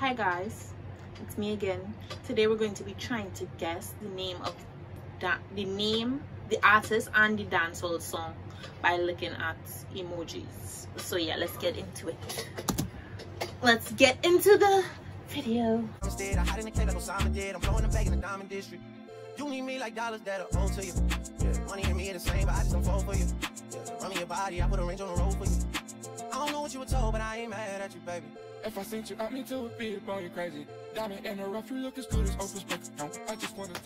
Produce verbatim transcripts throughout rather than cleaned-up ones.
Hi guys, it's me again. Today we're going to be trying to guess the name of da the name, the artist, and the dancehall song by looking at emojis. So yeah, let's get into it. Let's get into the video. Instead, I hide in the cave like Osama did. I'm blowing them back in the diamond district. You need me like dollars that are owed to you. Yeah, money and me are the same, but I just don't fall for you. Yeah, run me your body, I put a range on the road for you. I don't know what you were told, but I ain't mad at you, baby. If I sent you out, me too, would be upon you crazy. Diamond in the rough, you look as good as Opus Brick. No, I just wanted to.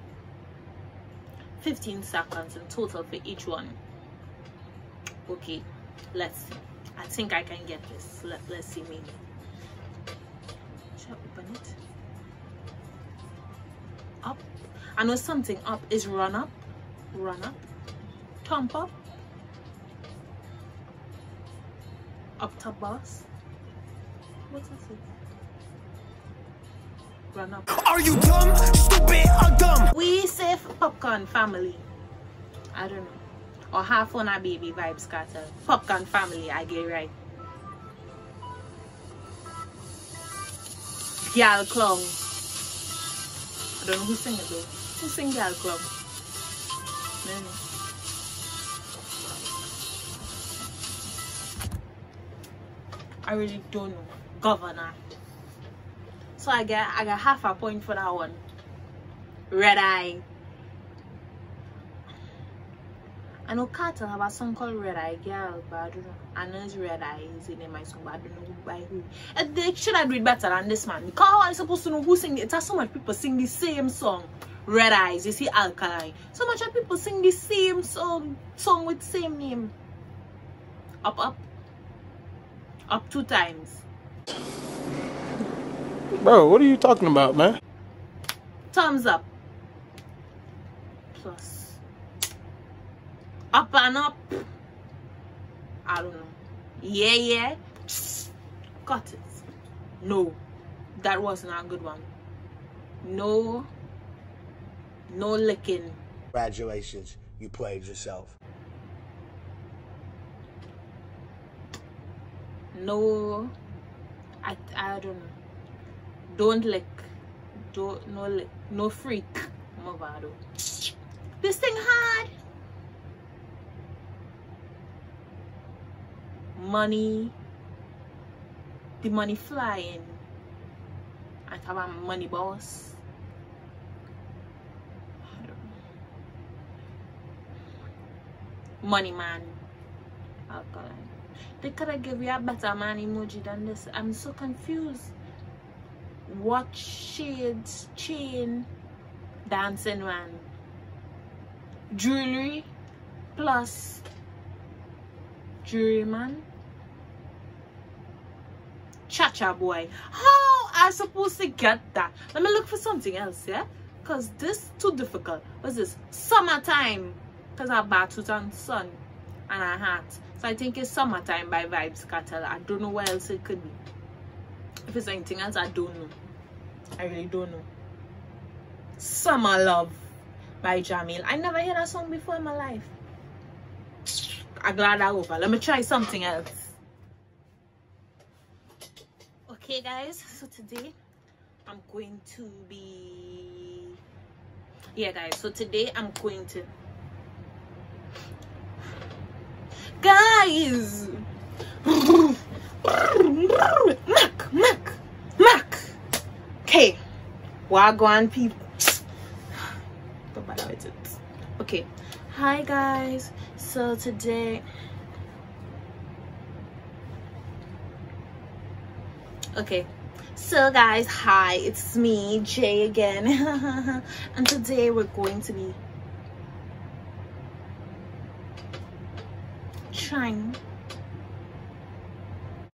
fifteen seconds in total for each one. Okay, let's see. I think I can get this. Let, let's see, maybe. Should I open it? Up. I know something up is run up. Run up. Thump up. Up top boss. What is it? Run up. Are you dumb, stupid, or dumb? We say Popcorn Family. I don't know. Or Half on a Baby Vibes Cartel. Popcorn Family, I get it right. Girl Clung. I don't know who sing it though. Who sing Girl Clung? No, no. I really don't know. Governor. So I get I got half a point for that one. Red Eye. I know Cartel have a song called Red Eye Girl, but I don't know. I know it's Red Eye is in my song, but I don't know by who. And they should have do it better than this man. Because how am I supposed to know who sing it? It has so much people sing the same song. Red Eyes, you see Alkaline. So much of people sing the same song song with same name. Up up. Up two times. Bro, what are you talking about, man? Thumbs up. Plus. Up and up. I don't know. Yeah, yeah. Got it. No. That was not a good one. No. No licking. Congratulations. You played yourself. No. I, I don't know. Don't lick. Don't, no lick. No freak. Movado. This thing hard. Money. The money flying. I have a money boss. I don't know. Money man. Alkaline. They could have given you a better man emoji than this. I'm so confused. Watch, shades, chain, dancing man, jewelry plus jewelry man, cha-cha boy. How am I supposed to get that? Let me look for something else, yeah? Because this too difficult. What's this? Summertime. Because I have batut and sun and a hat. So I think it's Summertime by Vibes Cartel. I don't know what else it could be. If it's anything else, I don't know. I really don't know. Summer Love by Jamil. I never heard that song before in my life. I'm glad I over. Let me try something else. Okay guys, so today I'm going to be... Yeah guys, so today I'm going to... Guys! Mac! Mac! Mac! Okay. Wagwan people. Don't bother with it. Okay. Hi guys. So today... Okay. So guys, hi. It's me, Jay again. And today we're going to be trying